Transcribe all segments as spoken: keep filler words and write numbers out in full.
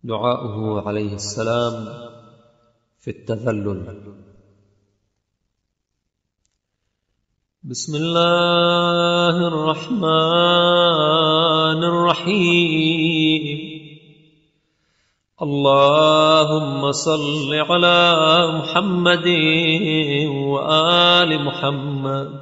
دعاؤه عليه السلام في التذلل. بسم الله الرحمن الرحيم. اللهم صل على محمد وآل محمد.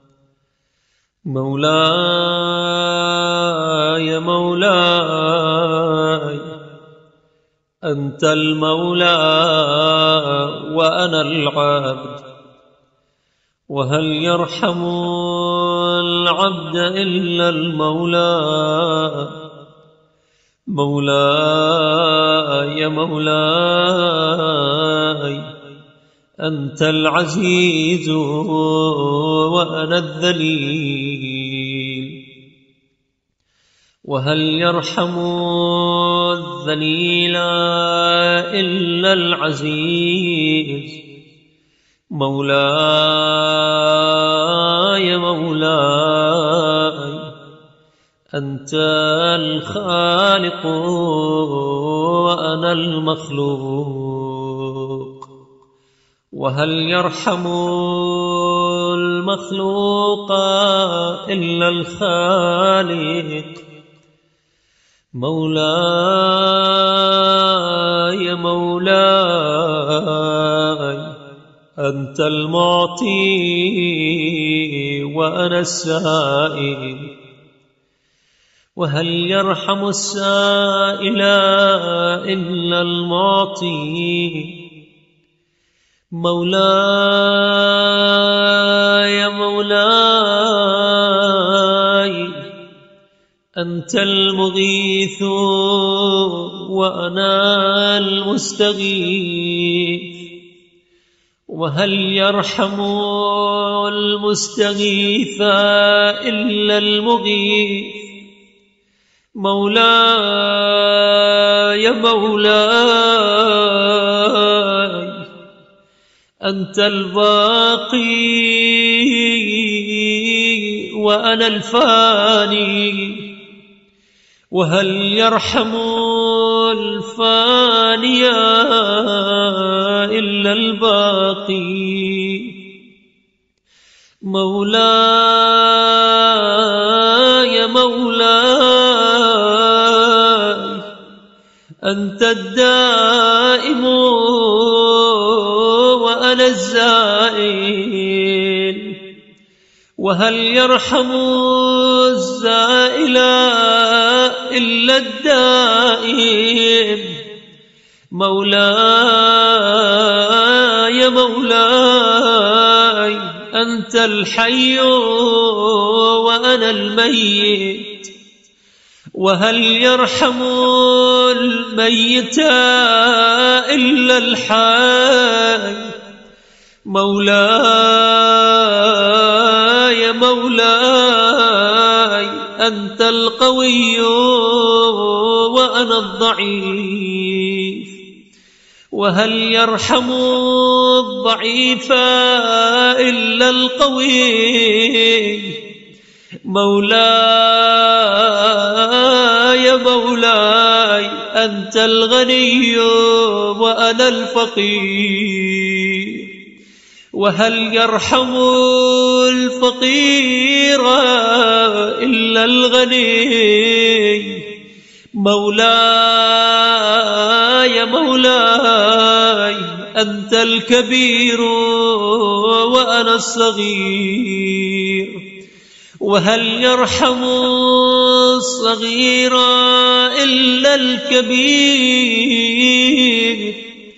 مولاي مولاي أنت المولى وأنا العبد، وهل يرحم العبد إلا المولى. مولاي مولاي أنت العزيز وأنا الذليل، وهل يرحم الذليل إلا العزيز. مولاي مولاي أنت الخالق وأنا المخلوق، وهل يرحم المخلوق إلا الخالق. مولاي مولاي أنت المعطي وأنا السائل، وهل يرحم السائل إلا المعطي. مولاي مولاي أنت المغيث وأنا المستغيث، وهل يرحم المستغيث إلا المغيث. مولاي مولاي أنت الباقي وأنا الفاني، وهل يرحم الفاني إلا الباقي. مولاي مولاي أنت الدائم وأنا الزائل، وهل يرحم الزائل إلا الدائم. مولاي مولاي أنت الحي وأنا الميت، وهل يرحم الميت إلا الحي. مولاي مولاي أنت القوي وأنا الضعيف، وهل يرحم الضعيف إلا القوي. مولاي مولاي أنت الغني وأنا الفقير، وهل يرحم الفقير إلا الغني. مولاي مولاي أنت الكبير وأنا الصغير، وهل يرحم الصغير إلا الكبير.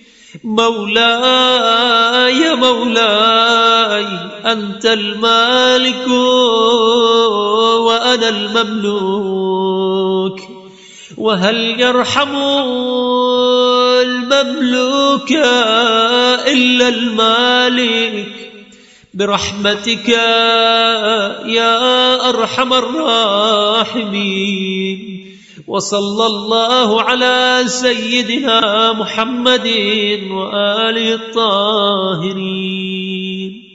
مولاي مولاي أنت المالك وأنا المملوك، وهل يرحم المملوك إلا المالك. برحمتك يا أرحم الراحمين، وصلى الله على سيدنا محمد وآله الطاهرين.